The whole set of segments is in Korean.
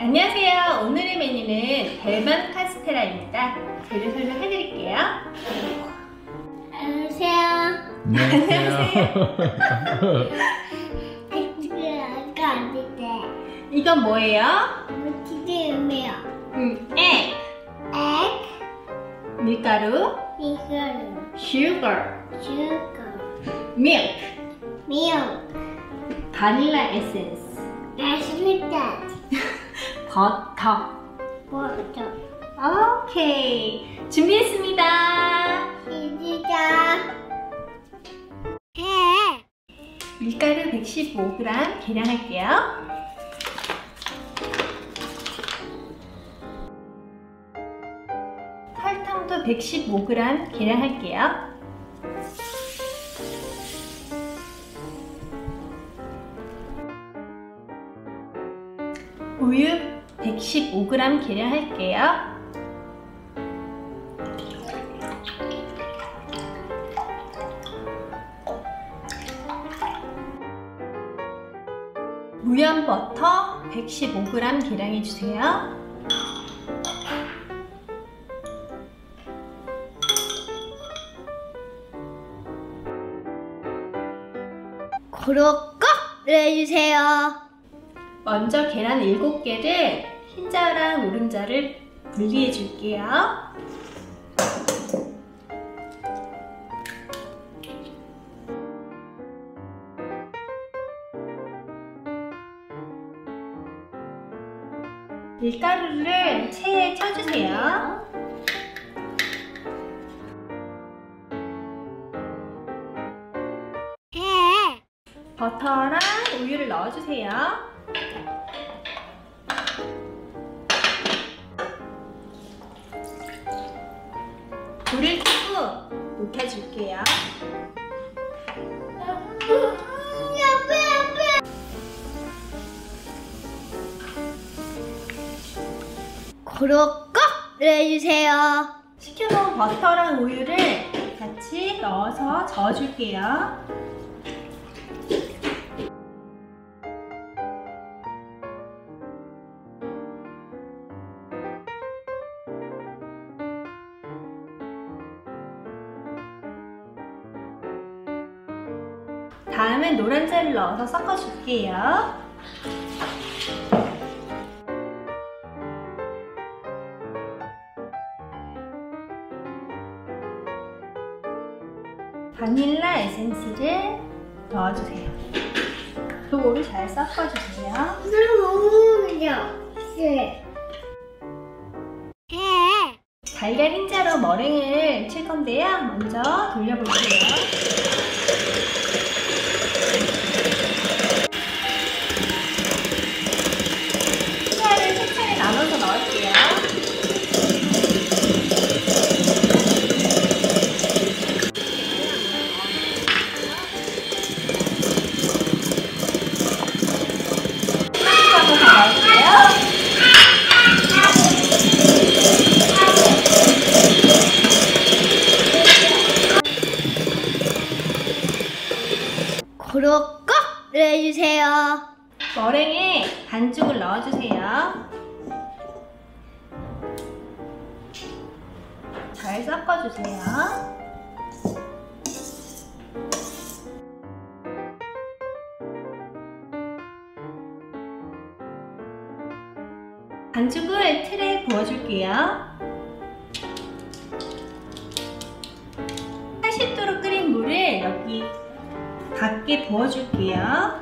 안녕하세요. 오늘의 메뉴는 대만 카스테라입니다. 재료 설명해드릴게요. 안녕하세요. 아까 안 됐대. 이건 뭐예요? 치즈음이요. egg. 밀가루. 밀가루. sugar. milk. milk. 바닐라 에센스. 맛있다. 버터. 오케이. 준비했습니다. 시작. 밀가루 115g 계량할게요. 설탕도 115g 계량할게요. 우유 115g 계량할게요. 무염 버터 115g 계량해주세요. 구독 꼭 눌러주세요. 먼저 계란 7개를 흰자랑 노른자를 분리해 줄게요. 밀가루를 체에 쳐주세요. 버터랑 우유를 넣어주세요. 불을 끄고 녹여줄게요. 구독 꼭 눌러주세요. 식혀놓은 버터랑 우유를 같이 넣어서 저어줄게요. 다음엔 노른자를 넣어서 섞어줄게요. 바닐라 에센스를 넣어주세요. 골고루 잘 섞어주세요. 달걀 흰자로 머랭을 칠 건데요. 먼저 돌려볼게요. 흰자를 세 차례 나눠서 넣을게요. 구독 꼭 눌러주세요. 머랭에 반죽을 넣어주세요. 잘 섞어주세요. 반죽을 틀에 부어줄게요. 80도로 끓인 물을 여기 밖에 부어줄게요.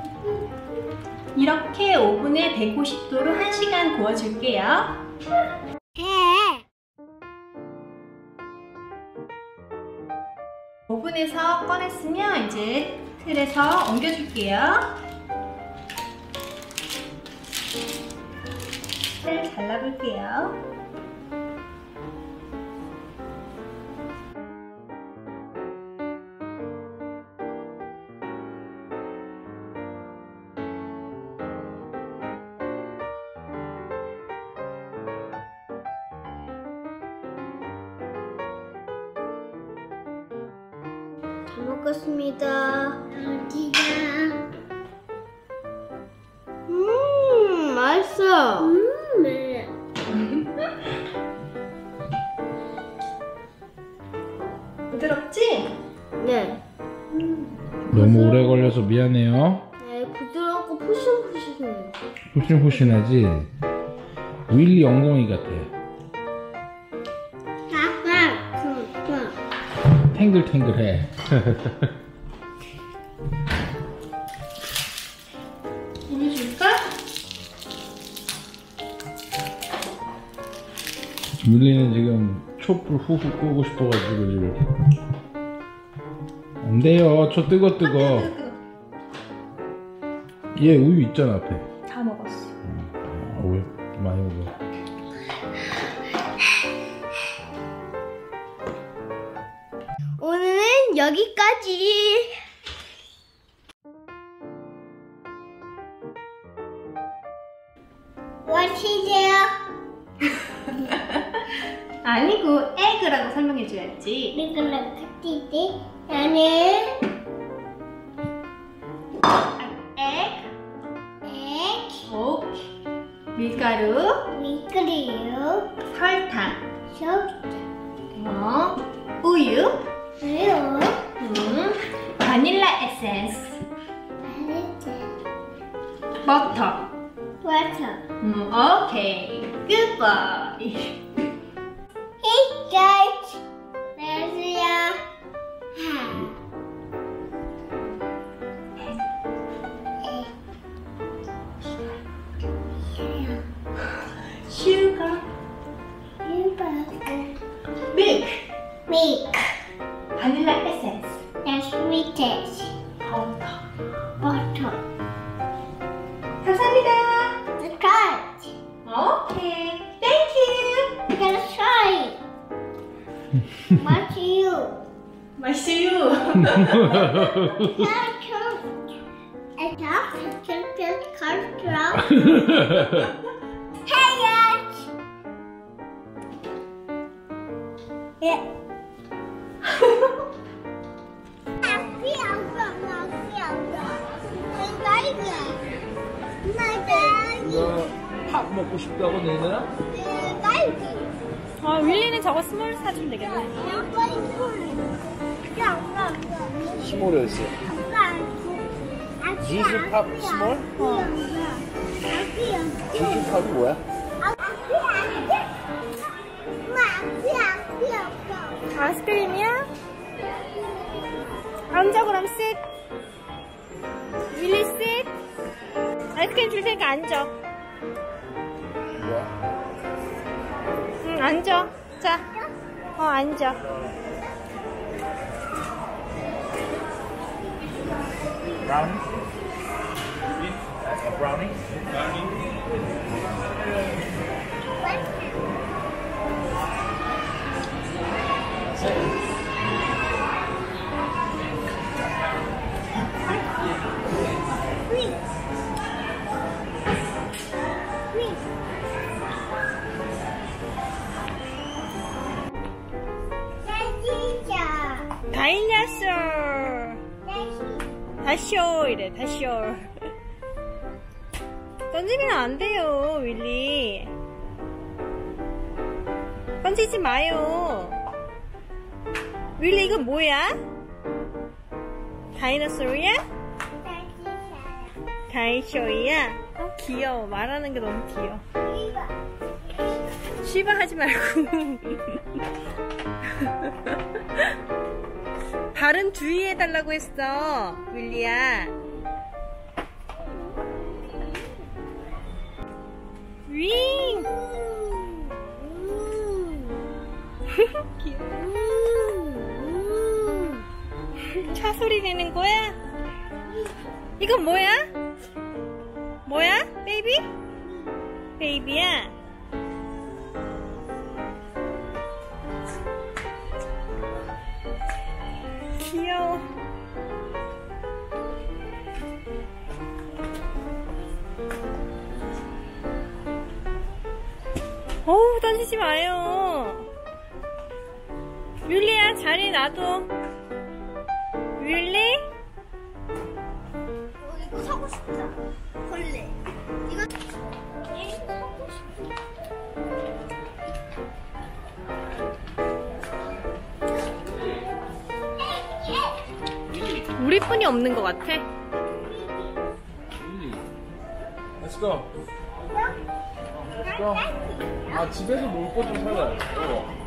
이렇게 오븐에 150도로 1시간 구워줄게요. 오븐에서 꺼냈으면 이제 틀에서 옮겨줄게요. 틀을 잘라볼게요. 잘 먹겠습니다. 어디야? 맛있어. 맛있어. 네. 부드럽지? 네. 너무 오래 걸려서 미안해요. 네, 부드럽고 푸신푸신해요. 푸신푸신하지? 윌리 엉덩이 같아. 아빠, 그거. 탱글탱글해. 우유 줄까? 윌리는 지금 촛불 후후 끄고 싶어가지고 지금. 안 돼요. 저 뜨거. 얘 우유 있잖아 앞에. 다 먹었어. 왜 많이 먹어? 오늘은 여기까지. 와치세요. 아니고 에그라고 설명해줘야지. 이거랑 같이 돼. 나는 egg, egg, 오케이. 밀가루, 밀가루, 설탕, 소스, 우유, 우유, 바닐라 에센스, 버터. 버터. 오케이. 굿바이. Hey guys, 안녕하세요. 슈가, 밀크, Milk, 바닐라 에센스, the sweetest, 버터. butter, 감사합니다. the crunch. 오케이. 땡큐. You gotta try. What's you? 맛있어요. It's just control. Hey guys. Yeah. 밥 먹고 싶다고 내느라? 윌리는 저거 스몰 사주면 되겠네. 스몰이었어. 주스팝 스몰? 주스팝이 뭐야? 아이스크림이야? 앉아 그럼 씩. 윌리 씩. 아이스크림 줄 테니까 앉아. 뭐야? 응, 앉아. 자, 앉아. 브라우니? 브라우니? 다이나솔. 다쇼 이래. 다쇼. 던지면 안 돼요, 윌리. 던지지 마요. 윌리 이건 뭐야? 다이너솔이야? 다이쇼이야? 귀여워. 말하는 게 너무 귀여워. 쉬바 하지 말고. 발은 주의해 달라고 했어, 윌리야. 윙! 차 소리 내는 거야? 이건 뭐야? 뭐야? 베이비? 베이비야? 귀여워. 어우, 던지지 마요. 윌리야, 자리 놔둬. 윌리? 사고 사고 싶다. 벌레. 이거 사고 싶다. 우리뿐이 없는 것 같아. Let's go. Let's go. 아 집에서 놀 거 좀 사자.